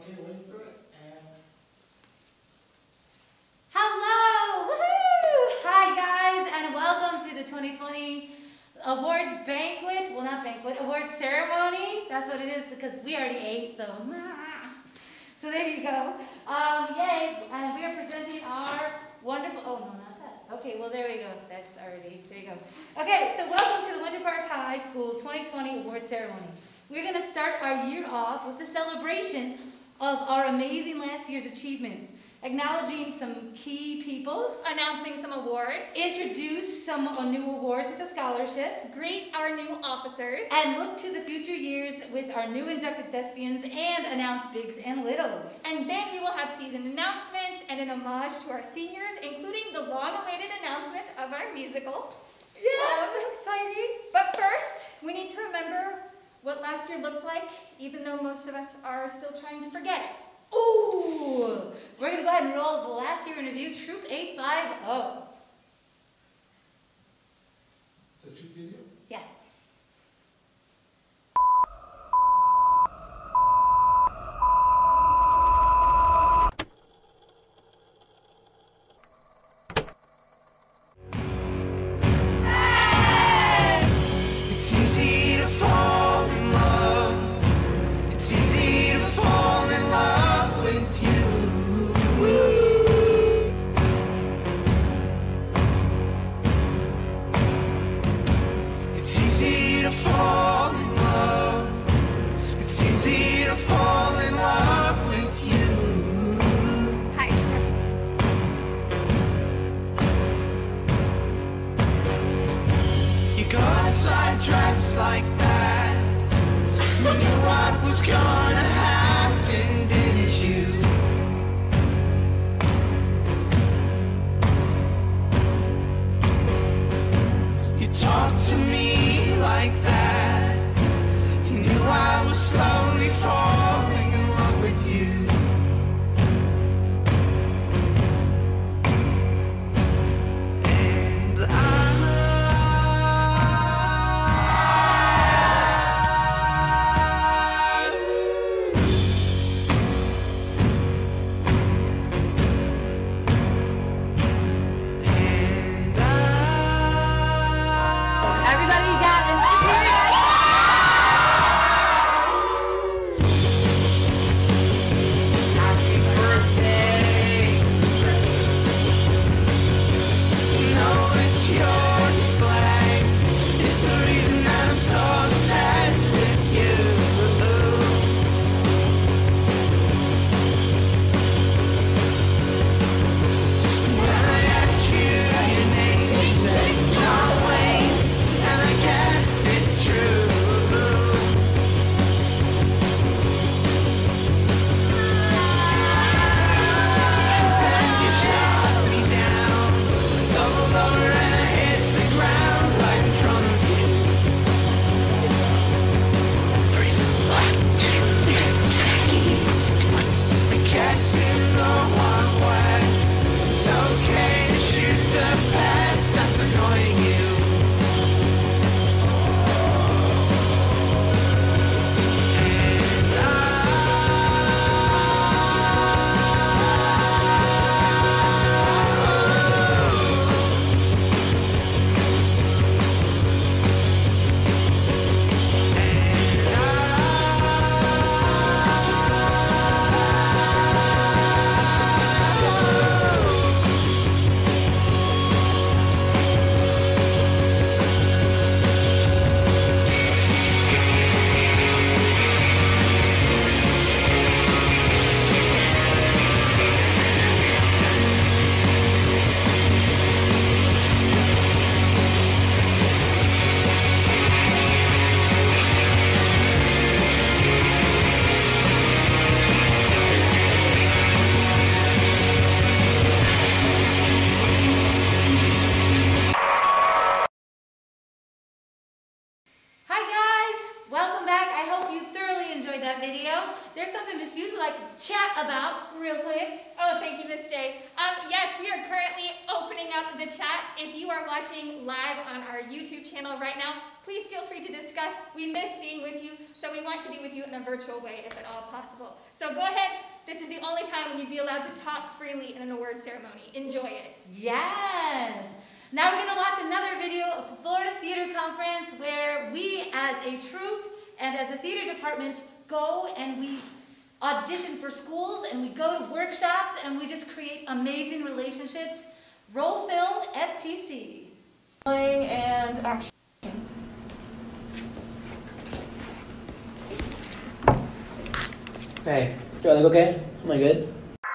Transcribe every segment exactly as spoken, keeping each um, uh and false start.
Okay, wait for it. And hello! Woohoo! Hi guys, and welcome to the twenty twenty awards banquet. Well, not banquet, awards ceremony. That's what it is because we already ate, so so there you go. Um, yay! And we are presenting our wonderful. Oh no, not that. Okay, well there we go. That's already there. You go. Okay, so welcome to the Winter Park High School twenty twenty awards ceremony. We're going to start our year off with a celebration of our amazing last year's achievements, acknowledging some key people, announcing some awards, introduce some uh, new awards with a scholarship, greet our new officers, and look to the future years with our new inducted thespians and announce bigs and littles. And then we will have season announcements and an homage to our seniors, including the long-awaited announcement of our musical. Yeah, so exciting. But first, we need to remember what last year looks like, even though most of us are still trying to forget it. Ooh! We're going to go ahead and roll the last year in review, Troop eight five zero. the troop video? Yeah. Dressed like that, you knew what was gonna happen, didn't you? You talked to me like that, you knew I was slowly falling in love with you. And I There's something Miss Hughes would like to chat about real quick. Oh, thank you, Miss Day. Um, yes, we are currently opening up the chat. If you are watching live on our YouTube channel right now, please feel free to discuss. We miss being with you, so we want to be with you in a virtual way if at all possible. So go ahead, this is the only time when you'd be allowed to talk freely in an award ceremony. Enjoy it. Yes. Now we're going to watch another video of the Florida Theater Conference where we as a troupe and as a theater department go and we audition for schools and we go to workshops and we just create amazing relationships. Roll film F T C. And action. Hey, do I look okay? Am I good?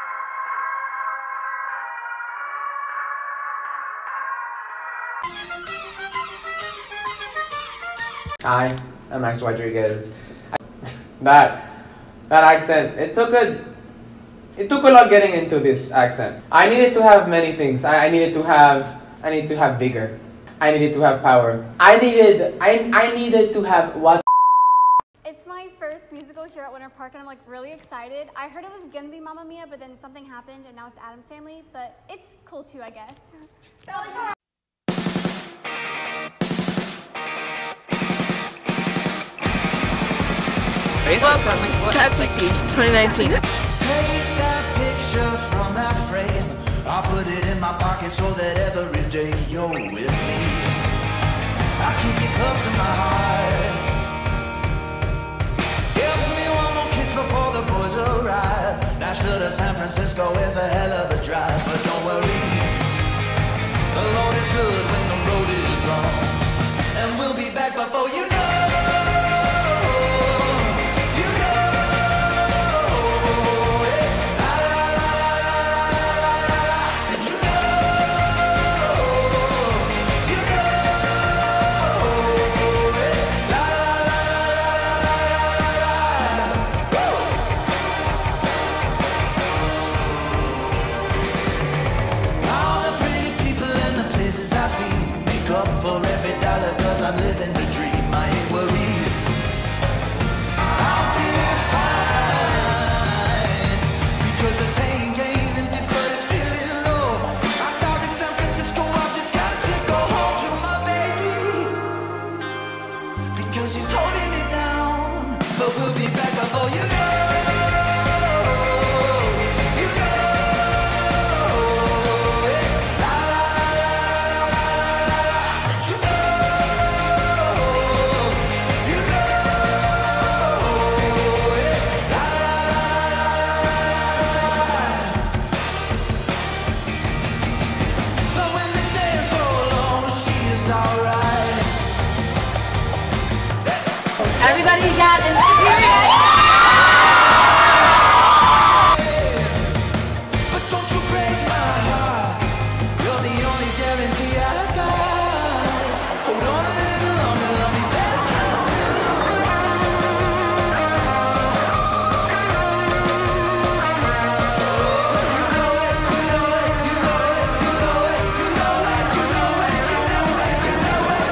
Hi, I'm Max Rodriguez. That that accent, it took a it took a lot getting into this accent. I needed to have many things. I, I needed to have I needed to have vigor. I needed to have power. I needed I I needed to have what. It's my first musical here at Winter Park, and I'm like really excited. I heard it was gonna be Mamma Mia, but then something happened, and now it's Addams Family. But it's cool too, I guess. Whoops, F T C twenty nineteen. Take that picture from that frame. I'll put it in my pocket so that every day you're with me. I'll keep you close to my heart. Give me one more kiss before the boys arrive. Nashville to San Francisco is a hell of a drive, but don't worry, the Lord is good when the road is long, and we'll be back before you know. I'm living the dream, I ain't worried. I'll be fine, because the tank ain't empty but it's feeling low. I'm sorry San Francisco, I just got to go home to my baby, because she's holding it down. But we'll be back before you know. Everybody got inspired. But don't you break my heart. You're the only guarantee I got. Hold on a little longer, I'll be back You know it, you know it, you know it, you know it, you know it, you know it, you know it, you know it.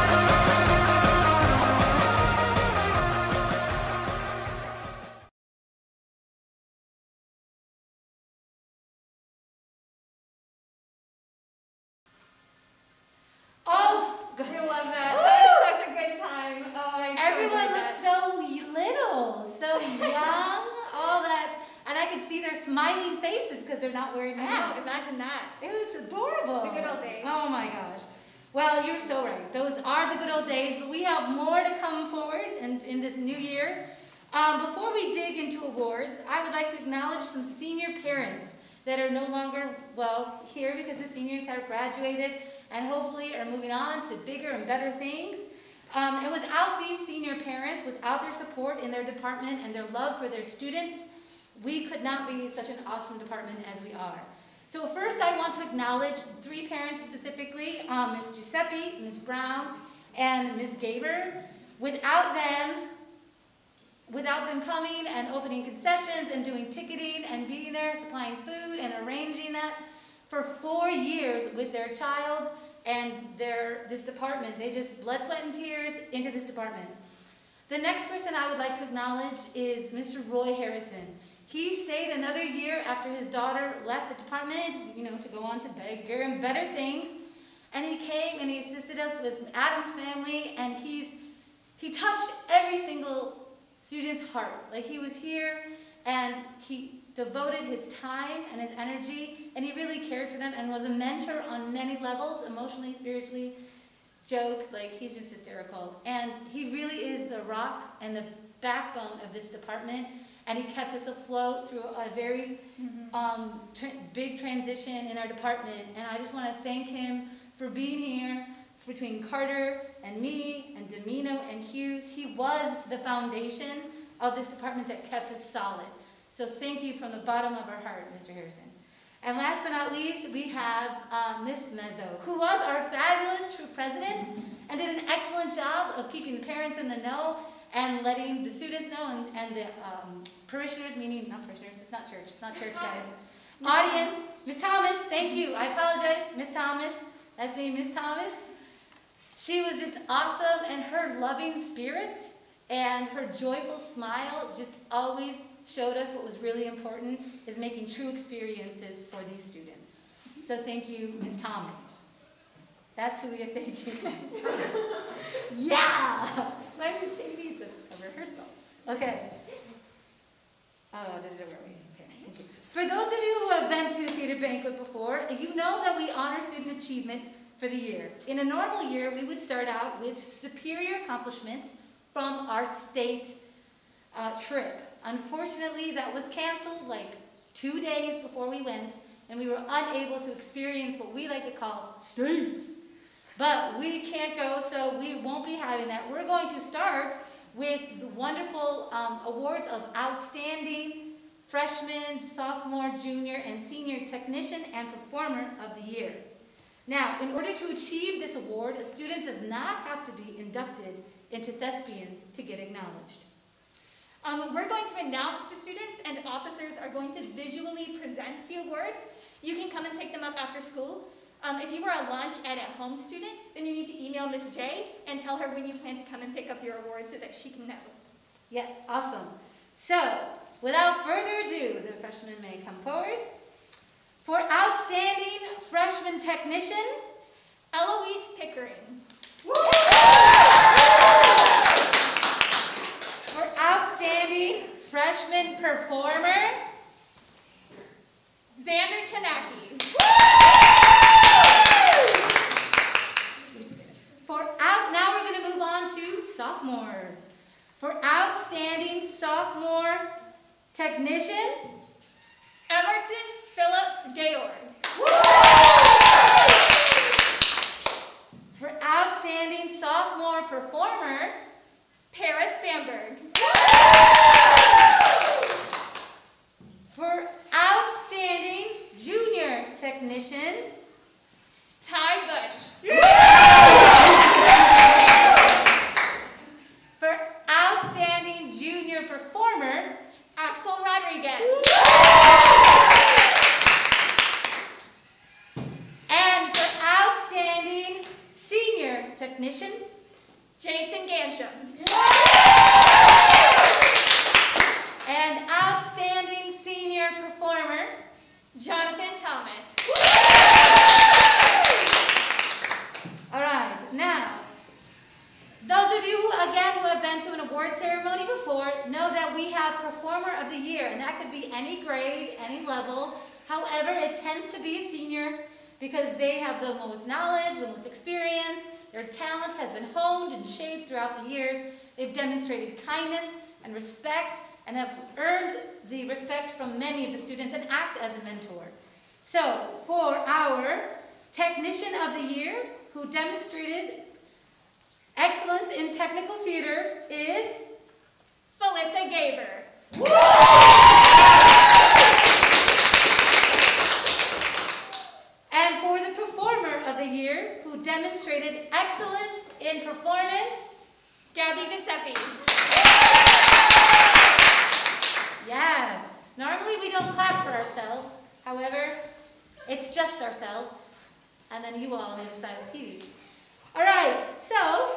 Oh, I love that. That was such a good time. Oh, I so everyone enjoyed looks that. so little, so young, all that. And I could see their smiling faces because they're not wearing I masks. know, imagine that. It was adorable. The good old days. Oh my gosh. Well, you're so right. Those are the good old days, but we have more to come forward in, in this new year. Um, before we dig into awards, I would like to acknowledge some senior parents that are no longer, well, here because the seniors have graduated and hopefully are moving on to bigger and better things. Um, and without these senior parents, without their support in their department and their love for their students, we could not be such an awesome department as we are. So first I want to acknowledge three parents specifically, um, Miz Giuseppe, Miz Brown, and Miz Gaber. Without them, without them coming and opening concessions and doing ticketing and being there, supplying food and arranging that for four years with their child and their this department, they just blood, sweat, and tears into this department. The next person I would like to acknowledge is Mister Roy Harrison. He stayed another year after his daughter left the department, you know, to go on to bigger and better things. And he came and he assisted us with Addams Family, and he's he touched every single student's heart. Like, he was here and he devoted his time and his energy, and he really cared for them and was a mentor on many levels, emotionally, spiritually, jokes, like he's just hysterical. And he really is the rock and the backbone of this department, and he kept us afloat through a very mm-hmm. um, tra big transition in our department. And I just want to thank him for being here between Carter and me and Domino and Hughes. He was the foundation of this department that kept us solid. So thank you from the bottom of our heart, Mister Harrison. And last but not least, we have uh, Miss Mezzo, who was our fabulous true president and did an excellent job of keeping the parents in the know and letting the students know, and, and the um, parishioners, meaning, not parishioners, it's not church, it's not church, guys. Audience, Miss Thomas, thank you, I apologize, Miss Thomas, that's me, Miss Thomas. She was just awesome, and her loving spirit and her joyful smile just always showed us what was really important, is making true experiences for these students. So thank you, Miss Thomas. That's who we are thanking, Miss Thomas. Yeah! My Miss J needs a rehearsal. Okay. Oh, did it work? Okay, thank you. For those of you who have been to the theater banquet before, you know that we honor student achievement for the year. In a normal year, we would start out with superior accomplishments from our state uh, trip. Unfortunately, that was canceled like two days before we went, and we were unable to experience what we like to call states. But we can't go, so we won't be having that. We're going to start with the wonderful um, awards of outstanding freshman, sophomore, junior, and senior technician and performer of the year. Now, in order to achieve this award, a student does not have to be inducted into Thespians to get acknowledged. Um, we're going to announce the students, and officers are going to visually present the awards. You can come and pick them up after school. Um, if you are a lunch and at home student, then you need to email Miss J and tell her when you plan to come and pick up your awards so that she can know. Yes, awesome. So, without further ado, the freshmen may come forward. For outstanding freshman technician, Eloise Pickering. For outstanding freshman performer, Xander Chanaki. For out, now we're going to move on to sophomores. For outstanding sophomore technician, Emerson Phillips Georg. For outstanding sophomore performer, Paris Bamberg. For outstanding junior technician, Ty Bush. For outstanding junior performer, Axel Rodriguez. And for outstanding senior technician, Jason Gansham. and outstanding senior performer, Jonathan Thomas. All right, now, those of you who, again, who have been to an award ceremony before know that we have Performer of the Year, and that could be any grade, any level. However, it tends to be a senior because they have the most knowledge, the most experience, their talent has been honed and shaped throughout the years. They've demonstrated kindness and respect and have earned the respect from many of the students and act as a mentor. So, for our Technician of the Year, who demonstrated excellence in technical theater, is Felissa Gaber. And for the Performer of the Year, who demonstrated excellence in performance, Gabby Giuseppe. yes. Normally we don't clap for ourselves. However, it's just ourselves. And then you all on the other side of the T V. All right, so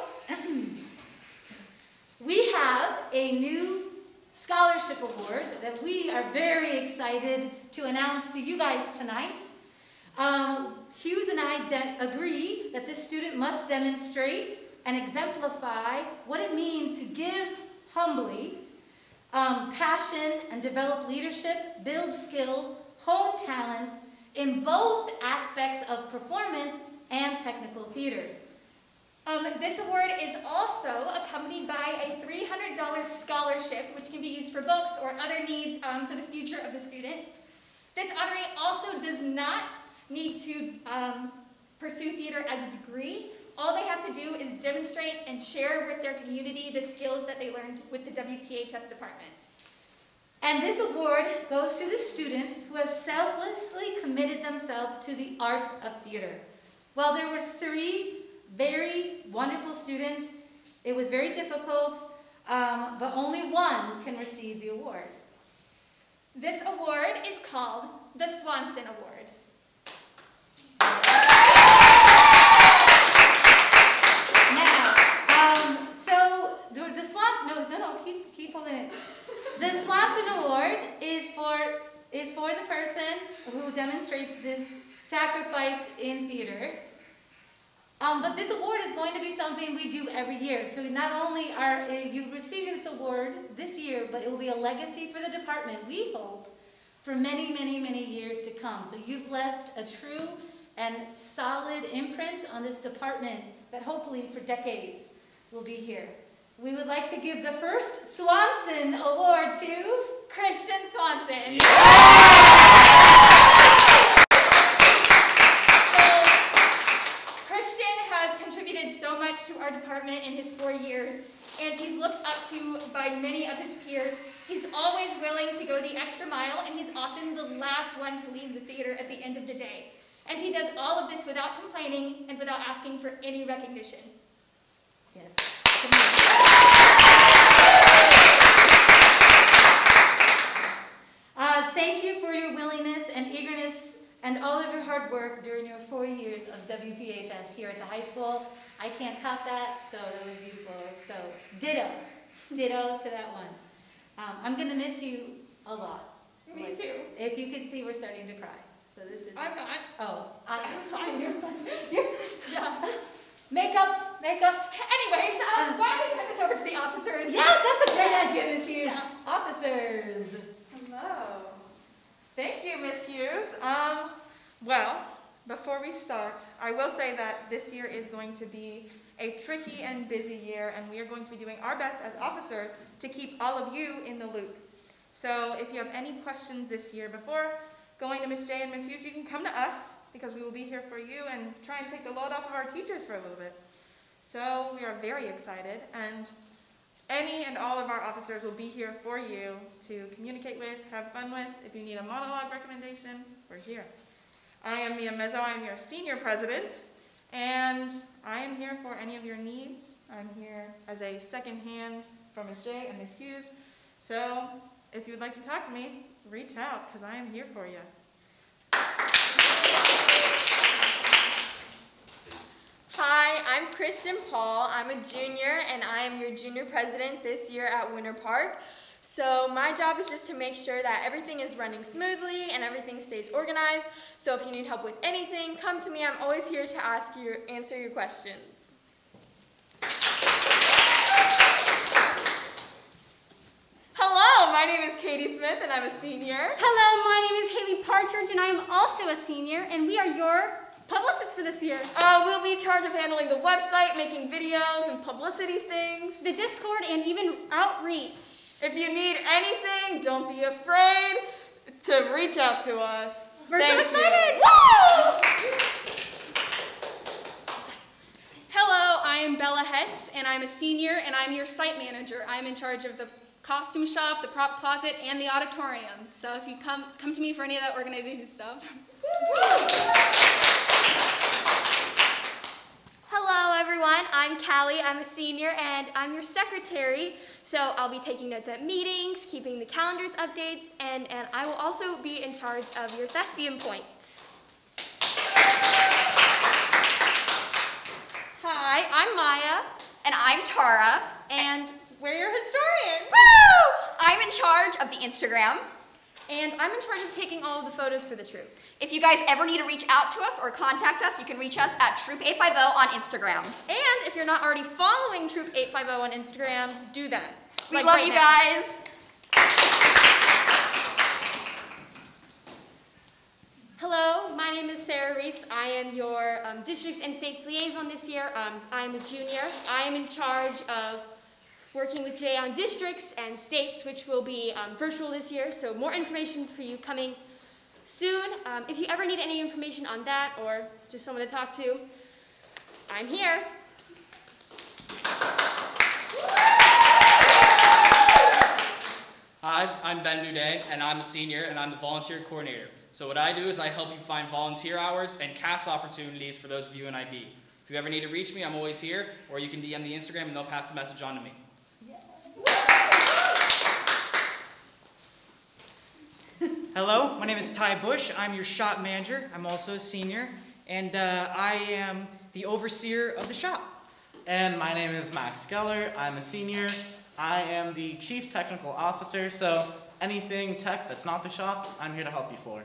we have a new scholarship award that we are very excited to announce to you guys tonight. Um, Hughes and I agree that this student must demonstrate and exemplify what it means to give humbly, um, passion, and develop leadership, build skill, hone talent in both aspects of performance and technical theater. Um, this award is also accompanied by a three hundred dollar scholarship, which can be used for books or other needs um, for the future of the student. This honoree also does not need to um, pursue theater as a degree. All they have to do is demonstrate and share with their community the skills that they learned with the W P H S department. And this award goes to the student who has selflessly committed themselves to the art of theater. While there were three very wonderful students, it was very difficult, um, but only one can receive the award. This award is called the Swanson Award. Now, um, so the, the Swanson, no, no, no, keep, keep holding it. The Swanson Award is for, is for the person who demonstrates this sacrifice in theater. Um, but this award is going to be something we do every year. So not only are you receiving this award this year, but it will be a legacy for the department, we hope, for many, many, many years to come. So you've left a true and solid imprint on this department that hopefully for decades will be here. We would like to give the first Swanson Award to Christian Swanson. So much to our department in his four years, and he's looked up to by many of his peers. He's always willing to go the extra mile, and he's often the last one to leave the theater at the end of the day. And he does all of this without complaining and without asking for any recognition. Yes. Uh, thank you for your willingness and eagerness and all of your hard work during your four years of W P H S here at the high school. I can't top that, so that was beautiful. So ditto, ditto to that one. Um, I'm gonna miss you a lot. Me Like, too. If you can see, we're starting to cry. So this is. I'm not. Oh, I, I'm fine. You're fine. You're, yeah. Makeup, makeup. Anyways, um, why don't we turn this over to the officers? Yes, that's a great idea, Miss Hughes. Yeah. Officers. Hello. Thank you, Miss Hughes. Um, well, before we start, I will say that this year is going to be a tricky and busy year, and we are going to be doing our best as officers to keep all of you in the loop. So if you have any questions this year before going to Miss J and Miss Hughes, you can come to us because we will be here for you and try and take the load off of our teachers for a little bit. So we are very excited, and any and all of our officers will be here for you to communicate with, have fun with. If you need a monologue recommendation, we're here. I am Mia Mezzo, I am your senior president, and I am here for any of your needs. I'm here as a second hand for Miss J and Miss Hughes. So if you would like to talk to me, reach out, because I am here for you. Hi, I'm Kristen Paul. I'm a junior, and I am your junior president this year at Winter Park. So my job is just to make sure that everything is running smoothly and everything stays organized. So if you need help with anything, come to me. I'm always here to ask you, answer your questions. Hello, my name is Katie Smith, and I'm a senior. Hello, my name is Haley Partridge, and I am also a senior, and we are your publicists for this year. Uh, we'll be in charge of handling the website, making videos and publicity things. The Discord, and even outreach. If you need anything, don't be afraid to reach out to us. We're Thank so you. excited! Woo! Hello, I am Bella Hetz, and I'm a senior, and I'm your site manager. I'm in charge of the costume shop, the prop closet, and the auditorium. So if you come, come to me for any of that organization stuff. Hello, everyone. I'm Callie. I'm a senior, and I'm your secretary. So I'll be taking notes at meetings, keeping the calendars updates, and, and I will also be in charge of your thespian points. Hi, I'm Maya. And I'm Tara. And we're your historians. Woo! I'm in charge of the Instagram. And I'm in charge of taking all of the photos for the troupe. If you guys ever need to reach out to us or contact us, you can reach us at Troop eight fifty on Instagram. And if you're not already following Troop eight fifty on Instagram, do that. We Like love right you now. guys. Joyce. I am your um, districts and states liaison this year. Um, I'm a junior. I am in charge of working with Jay on districts and states, which will be um, virtual this year, so more information for you coming soon. Um, if you ever need any information on that or just someone to talk to, I'm here. Hi, I'm Ben Boudet, and I'm a senior, and I'm the volunteer coordinator. So what I do is I help you find volunteer hours and CAS opportunities for those of you in I B. If you ever need to reach me, I'm always here, or you can D M the Instagram and they'll pass the message on to me. Hello, my name is Ty Bush. I'm your shop manager. I'm also a senior, and uh, I am the overseer of the shop. And my name is Max Geller. I'm a senior. I am the chief technical officer, so anything tech that's not the shop, I'm here to help you for.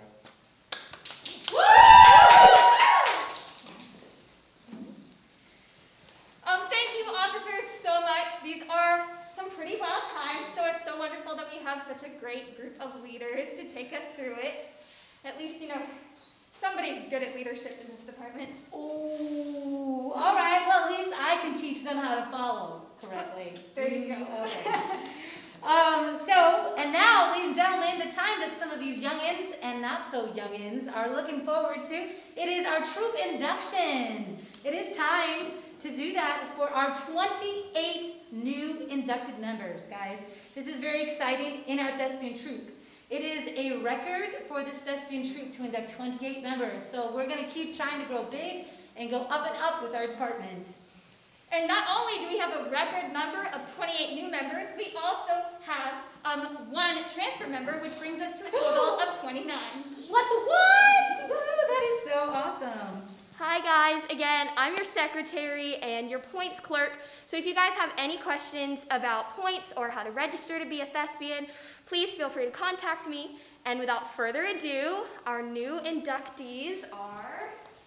Um, thank you, officers, so much. These are some pretty wild times, so it's so wonderful that we have such a great group of leaders to take us through it. At least, you know, somebody's good at leadership in this department. Ooh, all right, well, at least I can teach them how to follow correctly. There you go. Okay. um, so, and now, ladies and gentlemen, the time that some of you youngins and not so youngins are looking forward to, it is our troop induction. It is time to do that for our twenty-eight new inducted members, guys. This is very exciting in our thespian troop. It is a record for this thespian troop to induct twenty-eight members. So we're going to keep trying to grow big and go up and up with our department. And not only do we have a record number of twenty-eight new members, we also have um, one transfer member, which brings us to a total of twenty-nine. What the what? Woo, that is so awesome. Hi guys, again, I'm your secretary and your points clerk. So if you guys have any questions about points or how to register to be a thespian, please feel free to contact me. And without further ado, our new inductees are...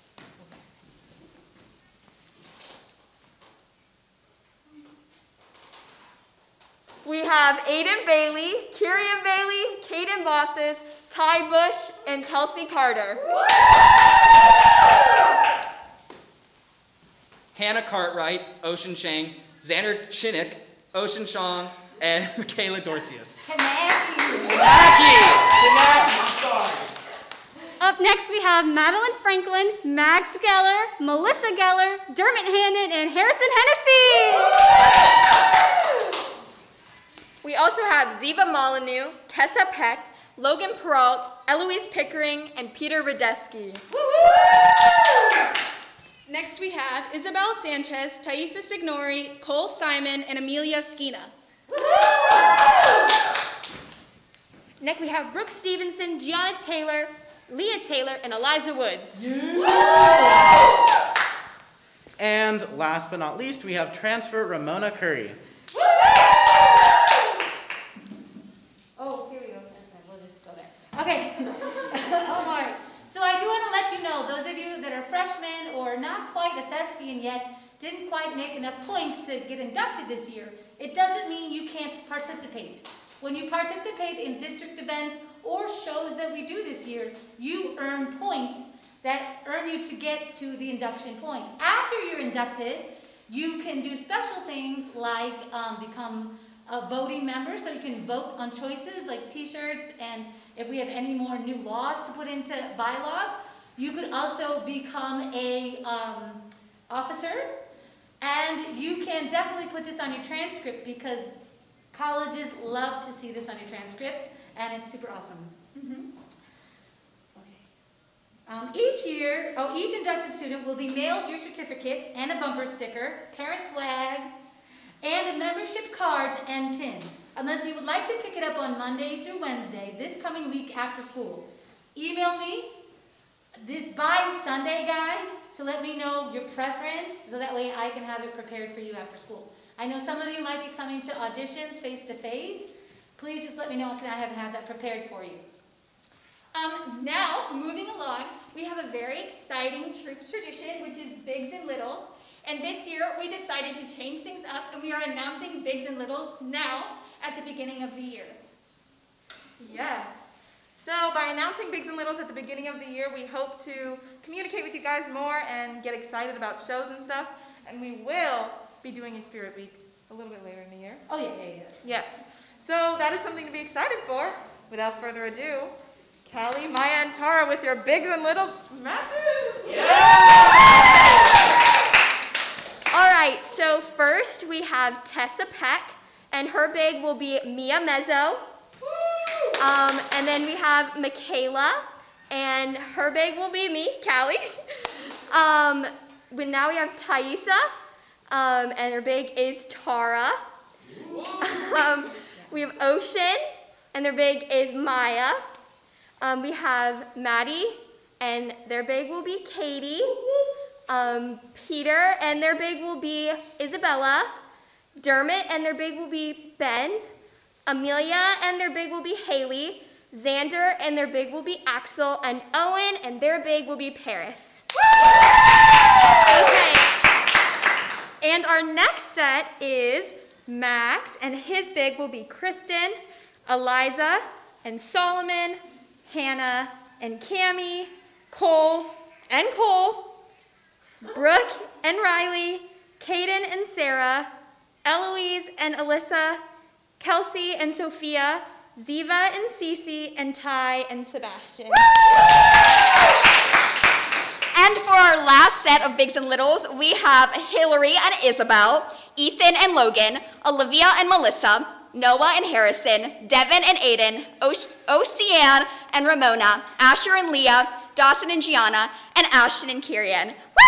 We have Aiden Bailey, Kirian Bailey, Kaden Bosses, Ty Bush, and Kelsey Carter. Hannah Cartwright, Ocean Chang, Xander Chinnick, Ocean Chong, and Michaela Dorcius. Kanaki. Kanaki! Kanaki, I'm sorry. Up next we have Madeline Franklin, Max Geller, Melissa Geller, Dermot Hannon, and Harrison Hennessy. We also have Ziva Molyneux, Tessa Peck, Logan Peralt, Eloise Pickering, and Peter Radeski. Next we have Isabel Sanchez, Thaisa Signori, Cole Simon, and Amelia Skina. Next we have Brooke Stevenson, Gianna Taylor, Leah Taylor, and Eliza Woods. And last but not least, we have transfer Ramona Curry. Oh, here we go. We'll just go there. Okay. Oh, all right. So I do want to let you know, those of you that are freshmen or not quite a thespian yet, didn't quite make enough points to get inducted this year, it doesn't mean you can't participate. When you participate in district events or shows that we do this year, you earn points that earn you to get to the induction point. After you're inducted, you can do special things like um, become a voting member, so you can vote on choices like t-shirts, and if we have any more new laws to put into bylaws, you could also become a um, officer, and you can definitely put this on your transcript because colleges love to see this on your transcript, and it's super awesome. Mm-hmm. Um, each year, oh, each inducted student will be mailed your certificate and a bumper sticker, parent swag, and a membership card and pin, unless you would like to pick it up on Monday through Wednesday, this coming week after school. Email me by Sunday, guys, to let me know your preference, so that way I can have it prepared for you after school. I know some of you might be coming to auditions face-to-face. Please just let me know, can I have, have that prepared for you. Um, now, moving along, we have a very exciting troop tradition, which is Bigs and Littles. And this year, we decided to change things up, and we are announcing Bigs and Littles now at the beginning of the year. Yes. So by announcing Bigs and Littles at the beginning of the year, we hope to communicate with you guys more and get excited about shows and stuff. And we will be doing a Spirit Week a little bit later in the year. Oh yeah, yeah, yeah. Yes. So that is something to be excited for. Without further ado, Callie, Maya, and Tara with your Bigs and Little matches. All right, so first we have Tessa Peck, and her big will be Mia Mezzo. Um, and then we have Michaela, and her big will be me, Callie. Um, we, now we have Thaisa, um, and her big is Tara. Um, we have Ocean, and their big is Maya. Um, we have Maddie, and their big will be Katie. Um, Peter, and their big will be Isabella. Dermot, and their big will be Ben. Amelia, and their big will be Haley. Xander, and their big will be Axel. And Owen, and their big will be Paris. Okay. And our next set is Max, and his big will be Kristen, Eliza, and Solomon, Hannah, and Cammie, Cole, and Cole, Brooke, and Riley, Kaden, and Sarah, Eloise, and Alyssa, Kelsey, and Sophia, Ziva, and Cece, and Ty, and Sebastian. And for our last set of Bigs and Littles, we have Hillary and Isabel, Ethan and Logan, Olivia and Melissa, Noah and Harrison, Devin and Aiden, Ocean and Ramona, Asher and Leah, Dawson and Gianna, and Ashton and Kirian.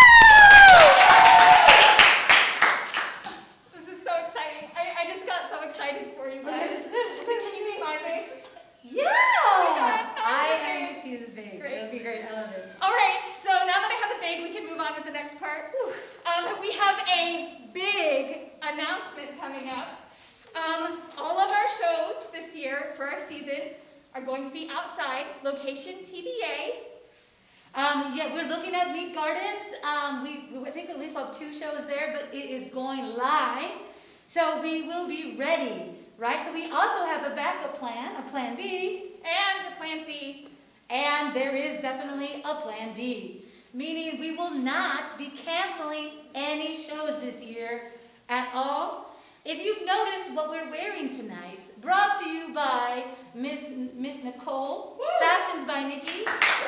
This is so exciting. I, I just got so excited for you guys. So can you be my big? Yeah! Oh my God, I big. am Miss Hughes' big. Great. It'll be great. I love it. All right, so now that I have the big, we can move on with the next part. Um, we have a big announcement coming up. Um, all of our shows this year for our season are going to be outside, location T B A. Um, yeah, we're looking at Meat Gardens. Um, we, we I think at least we'll have two shows there, but it is going live. So we will be ready, right? So we also have a backup plan, a plan B. And a plan C. And there is definitely a plan D, meaning we will not be canceling any shows this year at all. If you've noticed what we're wearing tonight, brought to you by Miss Miss Nicole, Fashions by Nikki.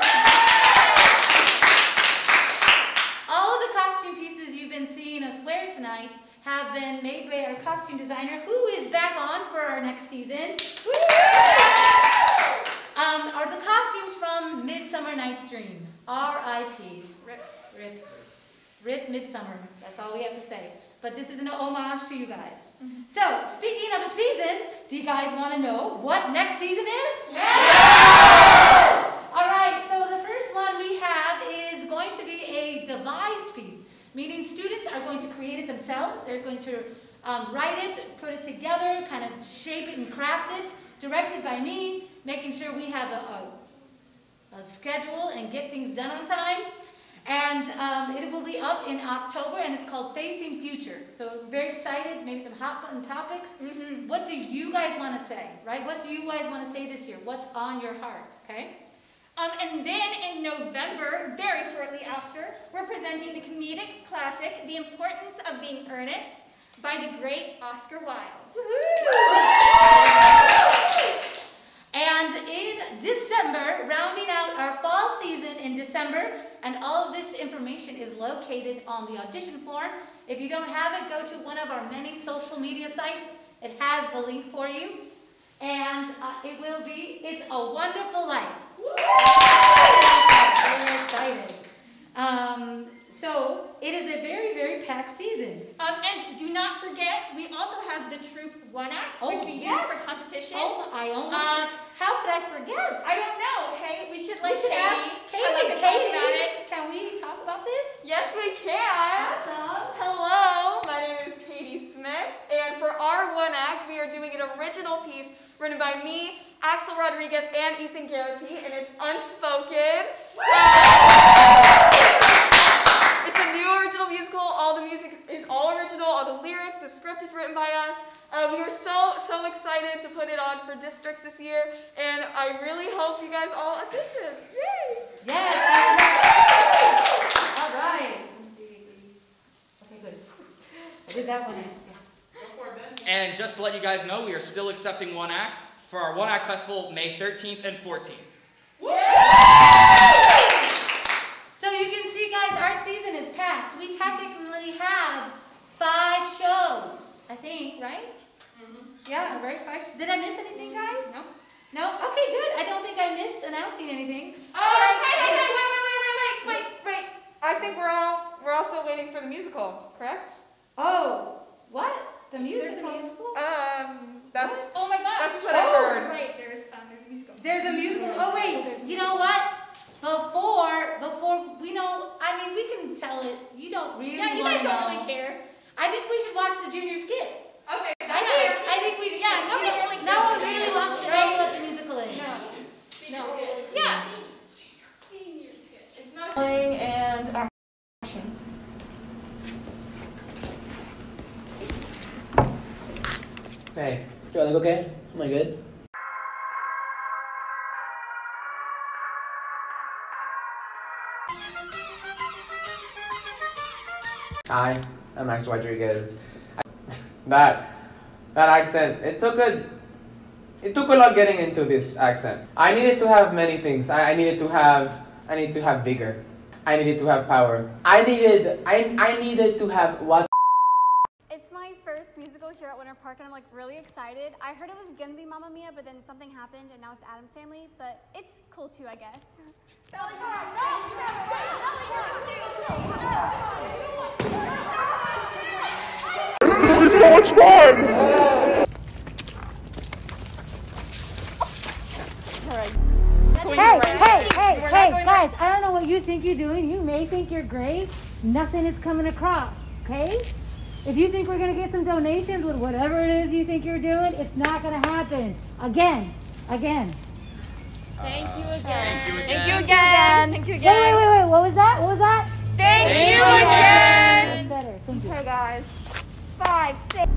All of the costume pieces you've been seeing us wear tonight have been made by our costume designer, who is back on for our next season. Um, are the costumes from Midsummer Night's Dream, R I P Rip, rip, rip Midsummer. That's all we have to say. But this is an homage to you guys. Mm-hmm. So, speaking of a season, do you guys want to know what next season is? Yeah! All right, so the first one we have is going to be a devised piece, meaning students are going to create it themselves. They're going to um, write it, put it together, kind of shape it and craft it, directed by me, making sure we have a, a, a schedule and get things done on time. And um, it will be up in October, and it's called Facing Future. So very excited, maybe some hot button topics. Mm-hmm. What do you guys want to say, right? What do you guys want to say this year? What's on your heart, okay? Um, and then in November, very shortly after, we're presenting the comedic classic, The Importance of Being Earnest, by the great Oscar Wilde. And in December, rounding out our fall season in December, and all of this information is located on the audition form. If you don't have it, go to one of our many social media sites. It has the link for you. And uh, it will be, It's a Wonderful Life. Very excited. Um, so, it is a very, very packed season. Um, and do not forget, we also have the Troop One Act, oh, which we yes. use for competition. Oh, I almost, um, how could I forget? I don't know, hey, we should let we should Katie, ask Katie, like, Katie, talk about it. Can we talk about this? Yes, we can. Awesome. Hello, my name is Katie Smith, and for our One Act, we are doing an original piece written by me, Axel Rodriguez, and Ethan Garapi, and it's Unspoken. It's a new original musical. All the music is all original. All the lyrics, the script is written by us. Uh, we were so, so excited to put it on for districts this year, and I really hope you guys all audition. Yay! Yes! All right. Okay, good. I did that one. And just to let you guys know, we are still accepting one acts for our One Act Festival May thirteenth and fourteenth. So you can see, guys, our season is packed. We technically have five shows, I think, right? Mm-hmm. Yeah, right, five. Did I miss anything, guys? No. No? Okay, good. I don't think I missed announcing anything. Oh, hey, hey, hey, wait, wait, wait, wait, wait, wait, wait. I think we're all, we're all still waiting for the musical, correct? Oh, what? The musical? There's a musical? Um, that's, What? Oh my gosh. that's just what I Oh, heard. that's right. There's, um, there's a musical. There's a musical. Oh, wait. You know what? Before, before, we know, I mean, we can tell it. You don't really Yeah, you want guys to don't know. really care. I think we should watch the junior skit. Okay, I think, I think we, Yeah, nobody you know, really no cares one about really it. wants to know what the musical is. No. No. Yeah. It's not playing and action. Hey, do I look okay? Am I good? Hi, I'm Max Rodriguez. That that accent, it took a it took a lot getting into this accent. I needed to have many things. I, I needed to have I needed to have vigor. I needed to have power. I needed I I needed to have what. It's my first musical here at Winter Park, and I'm like really excited. I heard it was gonna be Mamma Mia, but then something happened, and now it's Addams Family. But it's cool too, I guess. This is so much fun! Hey, hey, hey, hey, guys, I don't know what you think you're doing. You may think you're great. Nothing is coming across, okay? If you think we're going to get some donations with whatever it is you think you're doing, it's not going to happen. Again, again. Thank you again. Thank you again. Thank you again. Thank you Wait, again. wait, wait, wait, what was that? What was that? Thank, Thank you you again. again. Better, thank you. Okay, guys. Five, six.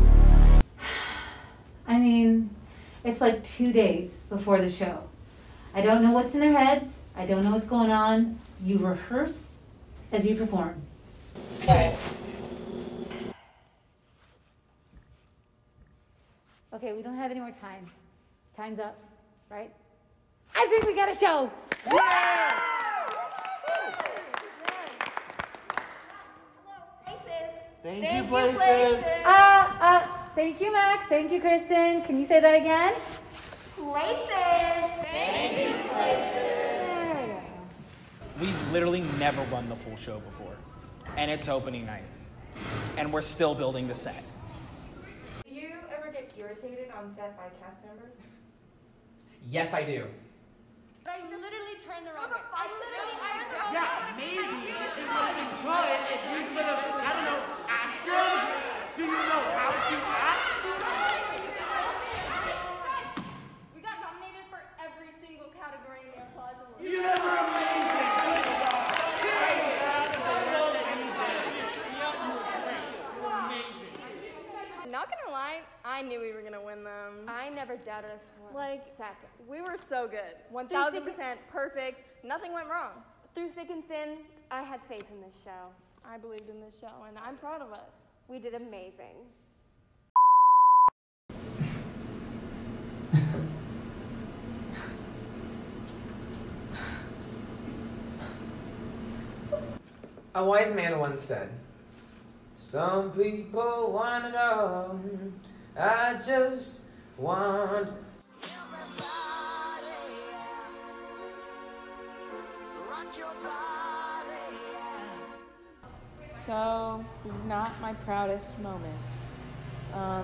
I mean, it's like two days before the show. I don't know what's in their heads. I don't know what's going on. You rehearse as you perform. Okay, we don't have any more time. Time's up, right? I think we got a show. Thank, Thank you, you, places. places. Uh, uh, thank you, Max. Thank you, Kristen. Can you say that again? Places. Thank you, There. We've literally never run the full show before, and it's opening night, and we're still building the set. Do you ever get irritated on set by cast members? Yes, I do. I literally turned the wrong way. I literally turned the wrong way. Yeah, maybe if it would have been good, if we could have, I don't know, asked them, do you know how to act? We got nominated for every single category in the applause award. You were amazing. Not gonna lie, I knew we were gonna win them. I never doubted us for Like, a second. we were so good. one thousand percent perfect. Nothing went wrong. Through thick and thin, I had faith in this show. I believed in this show, and I'm proud of us. We did amazing. A wise man once said, some people want it all. I just want. So, this is not my proudest moment. Um,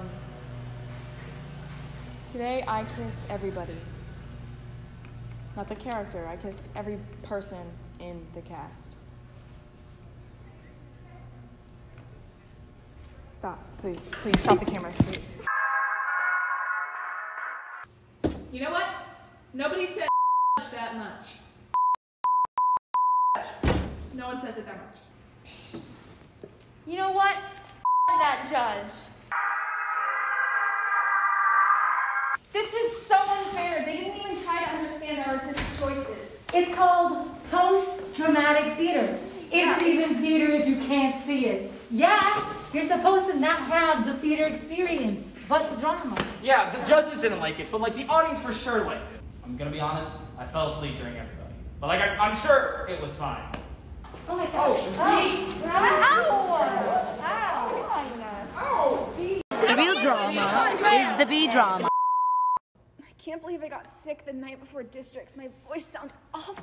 today I kissed everybody. Not the character, I kissed every person in the cast. Stop, please. Please stop the cameras, please. You know what? Nobody said that much. No one says it that much. You know what? That judge. This is so unfair. They didn't even try to understand our artistic choices. It's called post-dramatic theater. Yeah, It's even theater if you can't see it. Yeah, you're supposed to not have the theater experience, but the drama. Yeah, the judges didn't like it, but like the audience for sure liked it. I'm gonna be honest, I fell asleep during everybody. But like, I, I'm sure it was fine. Oh my gosh. Oh, The real drama is the B drama. I can't believe I got sick the night before districts. My voice sounds awful.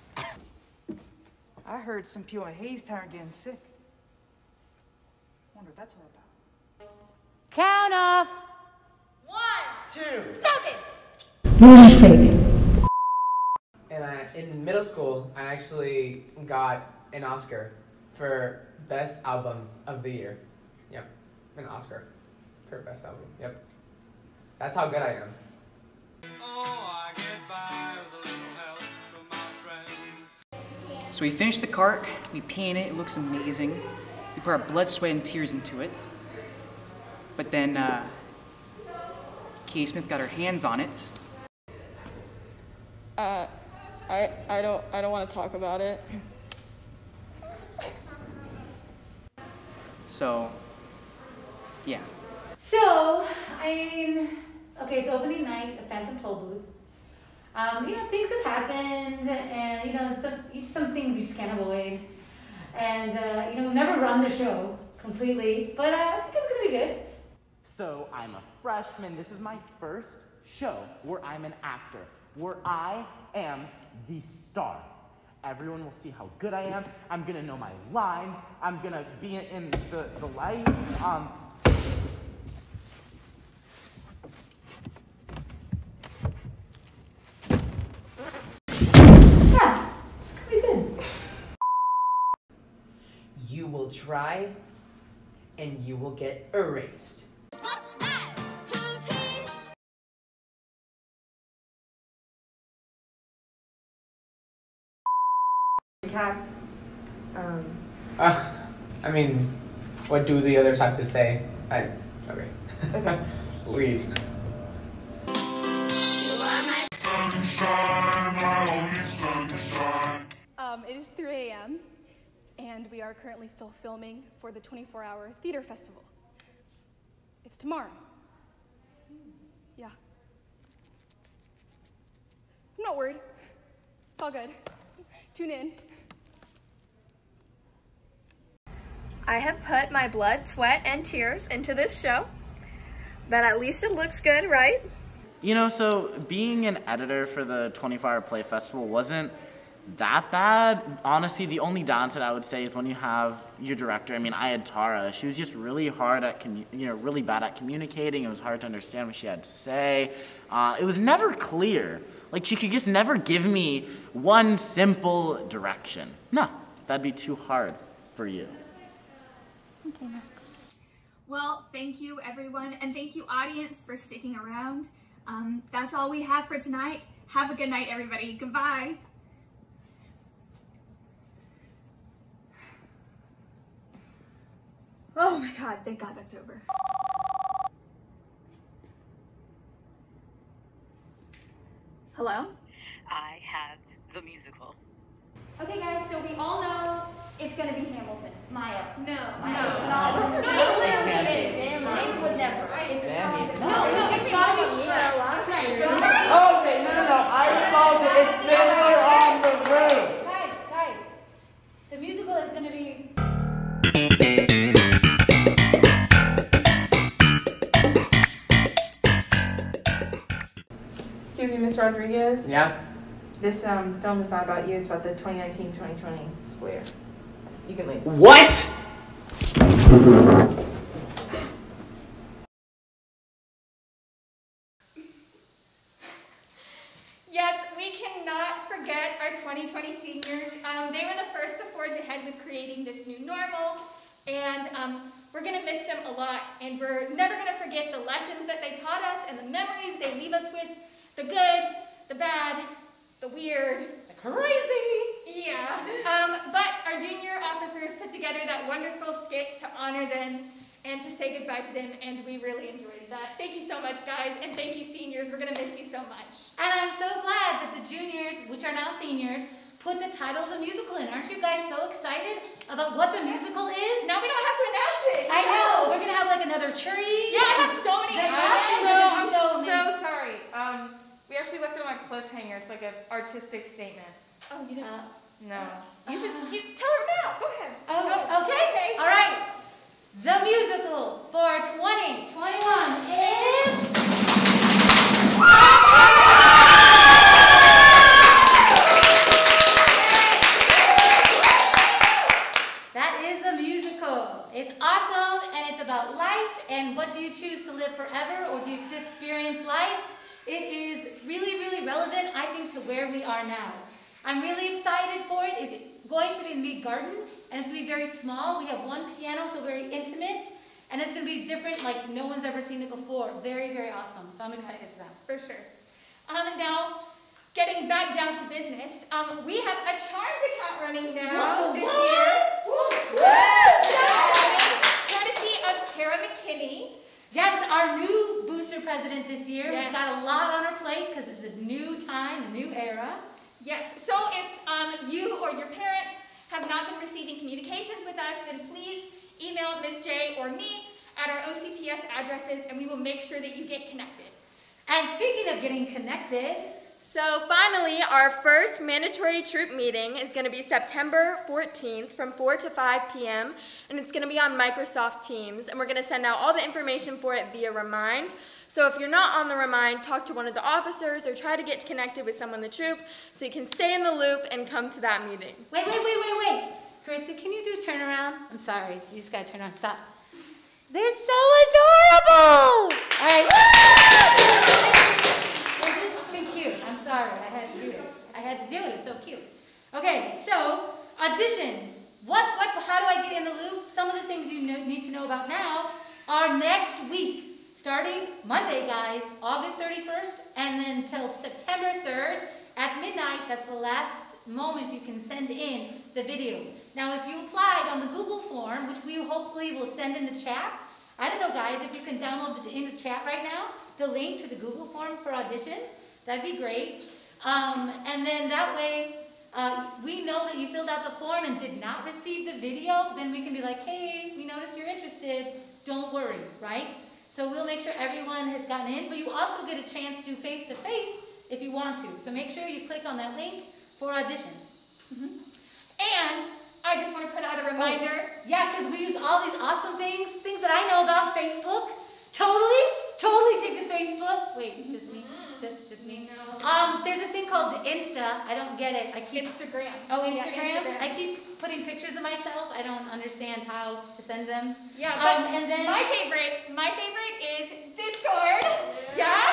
I heard some people at Hayes Town are getting sick. Wonder what that's all about. Count off. One, Two. seven. And I, in middle school, I actually got an Oscar for Best Album of the Year. Yep, an Oscar for Best Album. Yep. That's how good I am. So we finished the cart, we painted it, it looks amazing. We put our blood, sweat, and tears into it. But then, uh, Kay Smith got her hands on it. Uh, I, I don't, I don't want to talk about it. So, yeah. So, I mean, okay, it's opening night at Phantom Toll Booth. Um, you know, things have happened, and, you know, some, some things you just can't avoid. And, uh, you know, we've never run the show completely, but uh, I think it's going to be good. So I'm a freshman. This is my first show where I'm an actor, where I am the star. Everyone will see how good I am. I'm gonna know my lines. I'm gonna be in, in the, the light. Um, Yeah, it's going to be good. You will try, and you will get erased. Cat. Um. Uh, I mean, what do the others have to say? I, okay. Okay. Leave. Um, it is three a m and we are currently still filming for the twenty-four hour theater festival. It's tomorrow. Yeah. I'm not worried. It's all good. Tune in. I have put my blood, sweat, and tears into this show, but at least it looks good, right? You know, so being an editor for the twenty-four hour Play Festival wasn't that bad. Honestly, the only downside I would say is when you have your director. I mean, I had Tara. She was just really hard at, commu- you know, really bad at communicating. It was hard to understand what she had to say. Uh, it was never clear. Like, she could just never give me one simple direction. No, that'd be too hard for you. Okay, well, thank you everyone, and thank you audience for sticking around. Um, that's all we have for tonight. Have a good night, everybody. Goodbye. Oh my God, thank God that's over. Hello? I have the musical. Okay guys, so we all know it's gonna be Hamilton. Maya. No. Maya, No. it's not. No, It's no, not. no, It's no, not. it's not. They would never. It's Damn not. it. No, no, it's gotta be Shrek. Okay, no, no, no. I solved it. It's Fiddler on the Roof. Guys, guys, the musical is going to be... Excuse me, Miss Rodriguez. Yeah? This um, film is not about you. It's about the twenty nineteen twenty twenty school year. You can leave. What? Yes, we cannot forget our twenty twenty seniors. Um, they were the first to forge ahead with creating this new normal, and um, we're gonna miss them a lot, and we're never gonna forget the lessons that they taught us and the memories they leave us with, the good, the bad, the weird, the crazy. Yeah, um, but our junior officers put together that wonderful skit to honor them, and to say goodbye to them, and we really enjoyed that. Thank you so much, guys, and thank you, seniors. We're going to miss you so much. And I'm so glad that the juniors, which are now seniors, put the title of the musical in. Aren't you guys so excited about what the musical is? Now we don't have to announce it. I know. We're going to have like another tree. Yeah, I have so many The ideas. costumes No, are I'm so so, amazing. sorry. Um, we actually left it on a cliffhanger. It's like an artistic statement. Oh, you didn't? No. You should you, tell her now. Go ahead. Oh, Go. okay. Okay. All right. The musical for twenty twenty-one is... That is the musical. It's awesome, and it's about life, and what do you choose to live forever, or do you experience life? It is really, really relevant, I think, to where we are now. I'm really excited for it. It's going to be in Mead Garden, and it's going to be very small. We have one piano, so very intimate, and it's going to be different, like no one's ever seen it before. Very, very awesome, so I'm excited for that. For sure. Um, now, getting back down to business, um, we have a Charms account running now What the this what? year. Woo! Courtesy of Kara McKinney. Yes, our new booster president this year. Yes. We've got a lot on our plate because it's a new time, a new era. Yes, so if um, you or your parents have not been receiving communications with us, then please email Miss J or me at our O C P S addresses, and we will make sure that you get connected. And speaking of getting connected, So finally, our first mandatory troop meeting is going to be September fourteenth from four to five p m and it's going to be on Microsoft Teams, and we're going to send out all the information for it via Remind. So if you're not on the Remind, talk to one of the officers or try to get connected with someone in the troop so you can stay in the loop and come to that meeting. wait, wait, wait, wait, wait. Kristen, can you do a turnaround? I'm sorry, you just got to turn around. Stop. They're so adorable. All right. Well, this is too cute. I'm sorry, I had to do it. I had to do it. It's so cute. Okay, so auditions. What, what, how do I get in the loop? Some of the things you know, need to know about now are next week, starting Monday, guys, August thirty-first, and then till September third at midnight. That's the last moment you can send in the video. Now, if you applied on the Google form, which we hopefully will send in the chat, I don't know, guys, if you can download the, in the chat right now the link to the Google form for auditions, that'd be great. Um, and then that way, uh, we know that you filled out the form and did not receive the video, then we can be like, hey, we noticed you're interested, don't worry, right? So we'll make sure everyone has gotten in, but you also get a chance to do face-to-face if you want to. So make sure you click on that link for auditions. Mm-hmm. And I just want to put out a reminder. Oh, yeah, because we use all these awesome things, things that I know about Facebook. Totally, totally dig the Facebook. Wait, just me? Just, just me? No. Um, there's a thing called the Insta. I don't get it. I keep Instagram. Oh, Yeah, Instagram? Instagram. I keep putting pictures of myself. I don't understand how to send them. Yeah, um, but and then my favorite, my favorite is Discord. Yeah?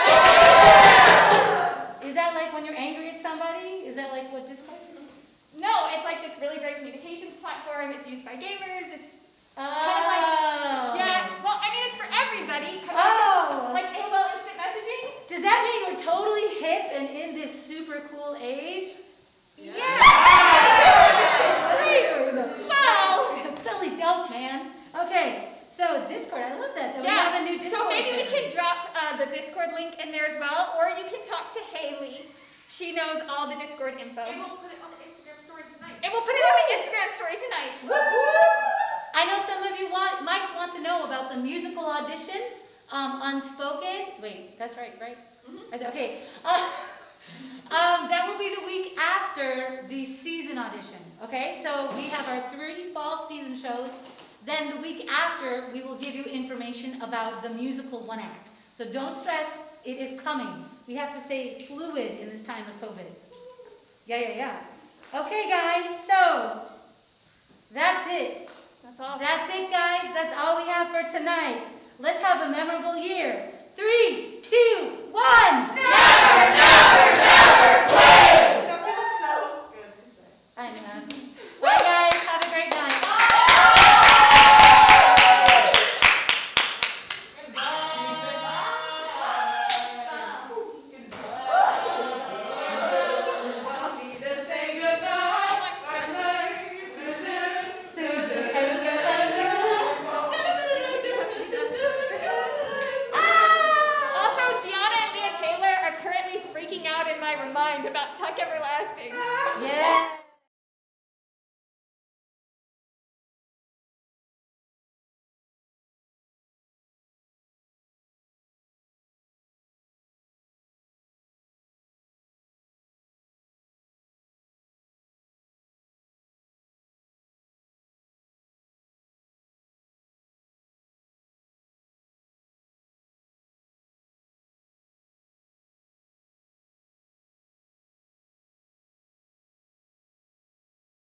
Is that like when you're angry at somebody? Is that like what Discord is? No, it's like this really great communications platform. It's used by gamers. It's Oh. kind of like, yeah, well, I mean, it's for everybody. Kind of Oh. Like, like A O L Instant Messaging. Does that mean we're totally hip and in this super cool age? Yeah. Yeah. Wow. Totally dope, man. Okay, so Discord, I love that. that Yeah. We have a new Discord. So maybe we server. can drop uh, the Discord link in there as well, or you can talk to Haley. She knows all the Discord info. And we'll put it on the Instagram story tonight. And we'll put it on the Instagram story tonight. Whoop, whoop. I know some of you want, might want to know about the musical audition, um, Unspoken. Wait, that's right, right? Mm-hmm. Okay. Uh, um, that will be the week after the season audition. Okay, so we have our three fall season shows. Then the week after, we will give you information about the musical one act. So don't stress, it is coming. We have to stay fluid in this time of COVID. Yeah, yeah, yeah. Okay, guys, so that's it. That's all. That's it, guys. That's all we have for tonight. Let's have a memorable year. Three, two, one. Never, never, never quit. That feels so good to say. I know. Bye, guys. Have a great night. Yeah.